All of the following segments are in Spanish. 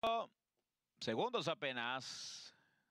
Segundos apenas.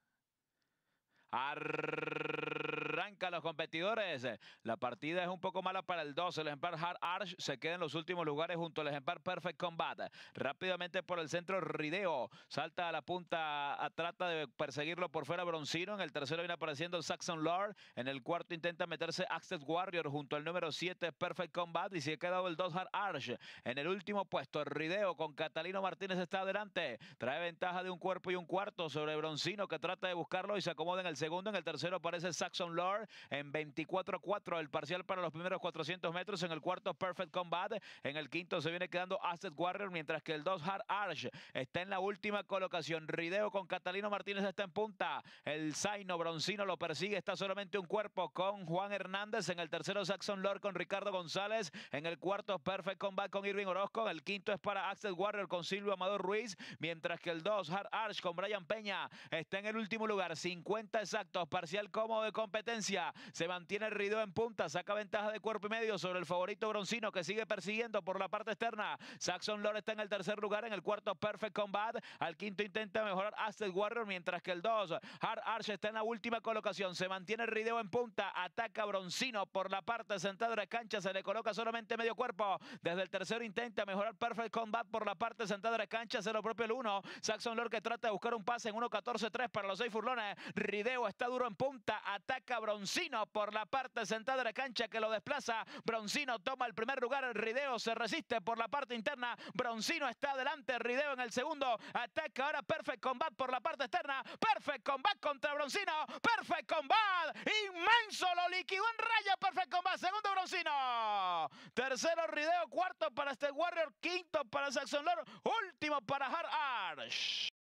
Arrancan los competidores. La partida es un poco mala para el 2. El ejemplar Hard Arch se queda en los últimos lugares junto al ejemplar Perfect Combat. Rápidamente por el centro Rideo. Salta a la punta, trata de perseguirlo por fuera Broncino. En el tercero viene apareciendo Saxon Lord. En el cuarto intenta meterse Access Warrior junto al número 7 Perfect Combat. Y se ha quedado el 2 Hard Arch. En el último puesto Rideo con Catalino Martínez está adelante. Trae ventaja de un cuerpo y un cuarto sobre Broncino, que trata de buscarlo y se acomoda en el segundo. En el tercero aparece Saxon Lord en 24-4 el parcial para los primeros 400 metros. En el cuarto Perfect Combat. En el quinto se viene quedando Asset Warrior, mientras que el 2 Hard Arch está en la última colocación. Rideo con Catalino Martínez está en punta. El Zaino Broncino lo persigue, está solamente un cuerpo con Juan Hernández. En el tercero Saxon Lord con Ricardo González. En el cuarto Perfect Combat con Irving Orozco. En el quinto es para Asset Warrior con Silvio Amador Ruiz, mientras que el 2 Hard Arch con Brian Peña está en el último lugar. 50 exactos, parcial cómodo de competencia. Se mantiene Rideo en punta, saca ventaja de cuerpo y medio sobre el favorito Broncino, que sigue persiguiendo por la parte externa. Saxon Lord está en el tercer lugar. En el cuarto Perfect Combat. Al quinto intenta mejorar Asset Warrior, mientras que el 2 Hard Arch está en la última colocación. Se mantiene Rideo en punta, ataca Broncino por la parte central de la cancha, se le coloca solamente medio cuerpo. Desde el tercero intenta mejorar Perfect Combat por la parte central de la cancha, hace lo propio el 1. Saxon Lord, que trata de buscar un pase en 1.14.3 para los 6 furlones. Rideo está duro en punta, ataca Broncino por la parte central de la cancha, que lo desplaza. Broncino toma el primer lugar, Rideo se resiste por la parte interna. Broncino está adelante, Rideo en el segundo. Ataca ahora Perfect Combat por la parte externa. Perfect Combat contra Broncino. Perfect Combat, inmenso, lo liquidó en raya Perfect Combat. Segundo Broncino. Tercero Rideo, cuarto para este Warrior, quinto para Saxon Lord, último para Hard Arch.